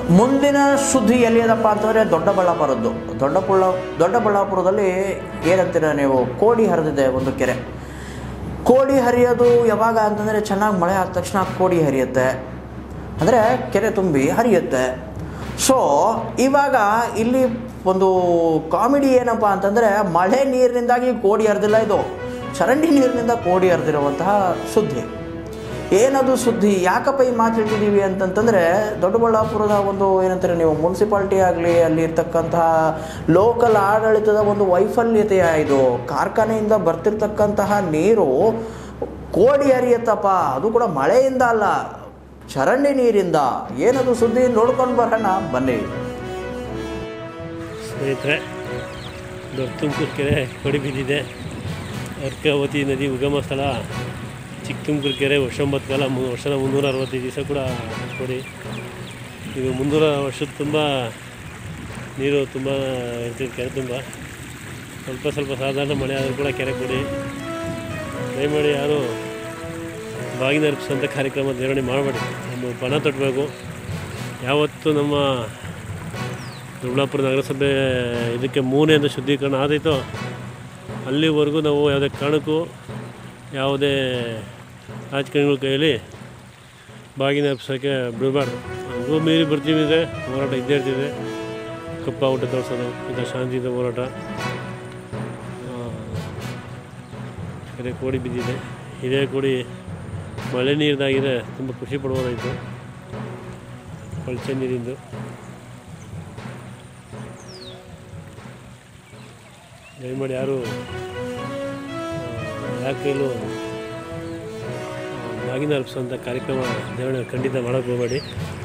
ಮುಂದಿನ ಸುದ್ದಿ ಎಲ್ಲಿಯದಪ್ಪ ಅಂತಂದರೆ ದೊಡ್ಡಬಳ್ಳಾಪುರದ್ದು. ದೊಡ್ಡಬಳ್ಳಾಪುರದಲ್ಲಿ ಏನಂತೀರ ನೀವು, ಕೋಡಿ ಹರಿದಿದೆ ಒಂದು ಕೆರೆ. ಕೋಡಿ ಹರಿಯೋದು ಯಾವಾಗ ಅಂತಂದರೆ ಚೆನ್ನಾಗಿ ಮಳೆ ಆದ ತಕ್ಷಣ ಕೋಡಿ ಹರಿಯುತ್ತೆ, ಅಂದರೆ ಕೆರೆ ತುಂಬಿ ಹರಿಯುತ್ತೆ. ಸೊ ಇವಾಗ ಇಲ್ಲಿ ಒಂದು ಕಾಮಿಡಿ ಏನಪ್ಪ ಅಂತಂದರೆ, ಮಳೆ ನೀರಿನಿಂದಾಗಿ ಕೋಡಿ ಹರಿದಿಲ್ಲ, ಇದು ಚರಂಡಿ ನೀರಿನಿಂದ ಕೋಡಿ ಹರಿದಿರುವಂತಹ ಸುದ್ದಿ. ಏನದು ಸುದ್ದಿ, ಯಾಕಪ್ಪ ಈ ಮಾತು ಹೇಳ್ತಿದ್ದೀವಿ ಅಂತಂತಂದರೆ, ದೊಡ್ಡಬಳ್ಳಾಪುರದ ಒಂದು ಏನಂತಾರೆ ನೀವು, ಮುನ್ಸಿಪಾಲ್ಟಿ ಆಗಲಿ ಅಲ್ಲಿ ಇರ್ತಕ್ಕಂತಹ ಲೋಕಲ್ ಆಡಳಿತದ ಒಂದು ವೈಫಲ್ಯತೆಯ ಇದು. ಕಾರ್ಖಾನೆಯಿಂದ ಬರ್ತಿರ್ತಕ್ಕಂತಹ ನೀರು ಕೋಡಿ ಹರಿಯುತ್ತಪ್ಪ, ಅದು ಕೂಡ ಮಳೆಯಿಂದ ಅಲ್ಲ, ಚರಂಡಿ ನೀರಿಂದ. ಏನದು ಸುದ್ದಿ ನೋಡ್ಕೊಂಡು ಬರೋಣ ಬನ್ನಿ ಸ್ನೇಹಿತರೆ. ದೊಡ್ಡ ತುಮಕೂರು ಕೆರೆ ಕೋಡಿ ಬಿದ್ದಿದೆ. ಅರ್ಕಾವತಿ ನದಿ ಉಗಮ ಸ್ಥಳ ಚಿಕ್ಕ ತುಮಕೂರು ಕೆರೆ ವರ್ಷದ 365 ದಿವಸ ಕೂಡ ಕೊಡಿ. ಈಗ 300 ವರ್ಷದ ತುಂಬ ನೀರು ತುಂಬ ಇರ್ತಿತ್ತು ಕೆರೆ ತುಂಬ. ಸ್ವಲ್ಪ ಸಾಧಾರಣ ಮಳೆ ಆದರೂ ಕೂಡ ಕೆರೆ ಕೊಡಿ. ದಯಮಾಡಿ ಯಾರು ಬಾಗಿನ ಅರ್ಪಿಸೋಂಥ ಕಾರ್ಯಕ್ರಮ ನಿರ್ವಹಣೆ ಮಾಡಬೇಡಿ. ನಮ್ಮ ಪಣ ತೊಟ್ಟಬೇಕು. ಯಾವತ್ತು ನಮ್ಮ ದೊಡ್ಡಬಳ್ಳಾಪುರ ನಗರಸಭೆ ಇದಕ್ಕೆ ಮೂಲೆಯಿಂದ ಶುದ್ಧೀಕರಣ ಆದೈತೋ ಅಲ್ಲಿವರೆಗೂ ನಾವು ಯಾವುದೇ ಕಾರಣಕ್ಕೂ ಯಾವುದೇ ರಾಜಕಾರಣಿಗಳ ಕೈಯಲ್ಲಿ ಬಾಗಿನ ಅರ್ಪಿಸೋಕ್ಕೆ ಬಿಡಬಾರ್ದು. ಹಂಗೂ ಮೀರಿ ಬರ್ತೀವಿ ಅಂದರೆ ಹೋರಾಟ ಇದ್ದೇ ಇರ್ತಿದೆ. ಕಪ್ಪ ಊಟ ತೋರಿಸೋದು, ಇದು ಶಾಂತಿಯಿಂದ ಹೋರಾಟ. ಕೆರೆ ಕೋಡಿ ಬಿದ್ದಿದೆ. ಇದೇ ಕೋಡಿ ಮಳೆ ನೀರಿದಾಗಿದೆ, ತುಂಬ ಖುಷಿ ಪಡ್ಬೋದಾಯಿತು. ಕೊಳಚೆ ನೀರಿಂದು ದಯಮಾಡಿ ಯಾರು ಯಾಕೇನು ಬಾಗಿನ ಅರ್ಪಿಸೋಂಥ ಕಾರ್ಯಕ್ರಮ ನಿರ್ವಹಣೆ ಖಂಡಿತ ಮಾಡೋಕ್ಕೆ ಹೋಗಬೇಡಿ.